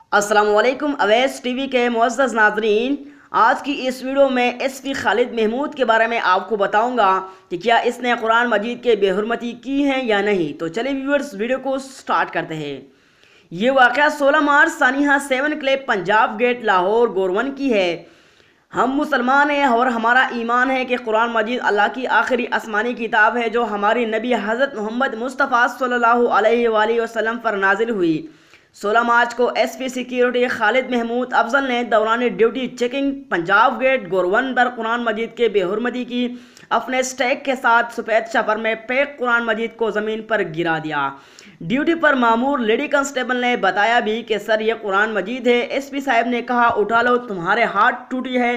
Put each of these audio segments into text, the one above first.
السلام علیکم Owais T V کے معزز ناظرین، آج کی اس ویڈیو میں ایس پی خالد محمود کے بارے میں آپ کو بتاؤں گا کہ کیا اس نے قرآن مجید کے بے حرمتی کی ہے یا نہیں۔ تو چلیں ویورز ویڈیو کو سٹارٹ کرتے ہیں۔ یہ واقعہ 16 مارچ سانحہ 7 کلب پنجاب گیٹ لاہور گورون کی ہے۔ ہم مسلمان ہیں اور ہمارا ایمان ہے کہ قرآن مجید اللہ کی آخری آسمانی کتاب ہے جو ہماری نبی حضرت محمد مصطفیٰ صلی اللہ علیہ وآلہ وسلم پر نازل ہوئی۔ 16 مارچ کو S P security Khalid Mahmood Afzal نے دوران ڈیوٹی چیکنگ پنجاب گیٹ گورون پر قرآن مجید کے بے حرمتی کی اپنے سٹیک کے ساتھ سفید شپر میں پیک قرآن مجید کو زمین پر گرا دیا۔ ڈیوٹی پر مامور لیڈی کانسٹیبل نے بتایا بھی کہ سر یہ قرآن مجید ہے۔ ایس پی صاحب نے کہا اٹھا لو تمہارے ہاتھ ٹوٹی ہے۔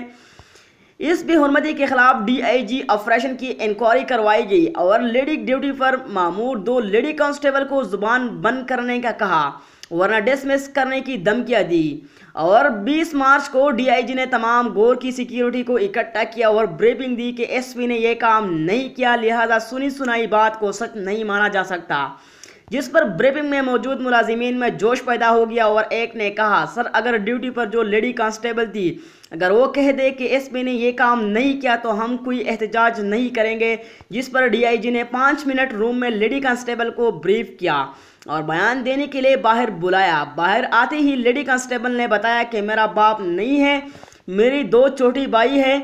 اس بے حرمتی کے خلاف ڈی آئی جی آپریشن کی انکوائری کروائی گئی اور لیڈی ڈیوٹی پر مامور 2 لیڈی کانسٹیبل کو زبان بند کرنے کا کہا ورنہ ڈسمس کرنے کی دھمکیاں دی۔ اور 20 مارچ کو ڈی آئی جی نے تمام گور کی سیکیورٹی کو اکٹھا کیا اور بریفنگ دی کہ ایس پی نے یہ کام نہیں کیا، لہذا سنی سنائی بات کو سچ نہیں مانا جا سکتا، جس پر بریفنگ میں موجود ملازمین میں جوش پیدا ہو گیا اور ایک نے کہا سر اگر ڈیوٹی پر جو لیڈی کانسٹیبل تھی اگر وہ کہہ دے کہ ایس پی نے یہ کام نہیں کیا تو ہم کوئی احتجاج نہیں کریں گے، جس پر ڈی آئی جی نے 5 منٹ روم میں لیڈی کانسٹیبل کو بریف کیا اور بیان دینے کے لیے باہر بلایا۔ باہر آتے ہی لیڈی کانسٹیبل نے بتایا کہ میرا باپ نہیں ہے، میری 2 چھوٹی بھائی ہے،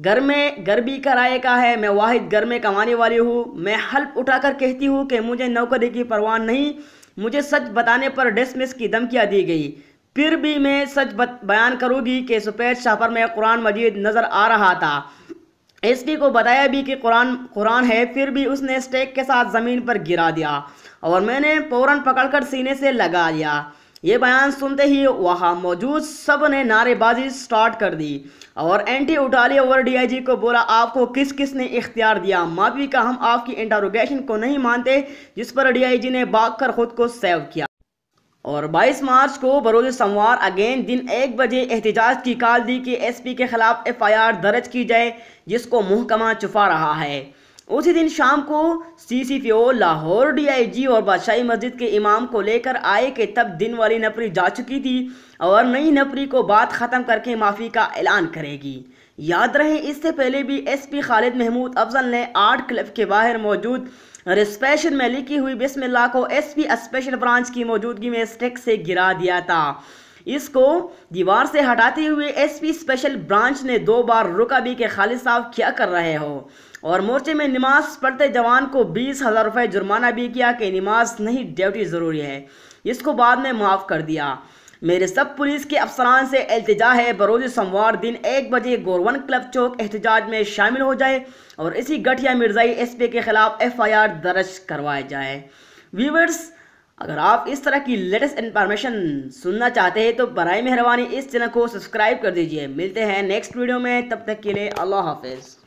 گھر بھی کرائے کا ہے، میں واحد گھر میں کمانے والی ہوں، میں حلف اٹھا کر کہتی ہوں کہ مجھے نوکری کی پرواہ نہیں، مجھے سچ بتانے پر ڈسمس کی دھمکیاں دی گئی، پھر بھی میں سچ بیان کروں گی کہ سفید شاپر میں قرآن مجید نظر آ رہا تھا۔ ایس پی کو بتایا بھی کہ قرآن ہے، پھر بھی اس نے سٹیک کے ساتھ زمین پر گرا دیا اور میں نے فوراً پکڑ کر سینے سے لگا لیا۔ یہ بیان سنتے ہی وہاں موجود سب نے نعرے بازی سٹارٹ کر دی اور اینٹی اٹھا لی اور ڈی آئی جی کو بولا آپ کو کس نے اختیار دیا معافی کا، ہم آپ کی انٹروگیشن کو نہیں مانتے، جس پر ڈی آئی جی نے بھاگ کر خود کو سیو کیا۔ اور 22 مارچ کو بروز سموار اگین دن 1 بجے احتجاج کی کال دی کہ ایس پی کے خلاف ایف آئی آر درج کی جائے، جس کو محکمہ چھپا رہا ہے۔ اسی دن شام کو سی سی پی او لاہور ڈی آئی جی اور بادشاہی مسجد کے امام کو لے کر آئے کہ تب دن والی نفری جا چکی تھی اور نئی نفری کو بات ختم کر کے معافی کا اعلان کرے گی۔ یاد رہے اس سے پہلے بھی ایس پی خالد محمود افضل نے آرٹ کلب کے باہر موجود ریسپیشن میں لکھی ہوئی بسم اللہ کو ایس پی اسپیشل برانچ کی موجودگی میں سٹیک سے گرا دیا تھا۔ اس کو دیوار سے ہٹاتے ہوئے ایس پی اسپیشل برانچ نے 2 بار روکا بھی کہ خالد صاحب کیا کر رہے ہو، اور مورچے میں نماز پڑھتے جوان کو 20,000 روپے جرمانہ بھی کیا کہ نماز نہیں ڈیوٹی ضروری ہے، اس کو بعد میں معاف کر دیا۔ میرے سب پولیس کے افسران سے التجا ہے بروز سموار دن 1 بجے گورون کلب چوک احتجاج میں شامل ہو جائے اور اسی گٹھیا مرزائی ایس پی کے خلاف ایف آئی آر درج کروائے جائے۔ ویورز اگر آپ اس طرح کی لیٹسٹ انفارمیشن سننا چاہتے ہیں تو برائے مہربانی اس چینل کو سبسکرائب کر دیجئے۔ ملتے ہیں نیکسٹ ویڈیو میں، تب تک کے لیے اللہ حافظ۔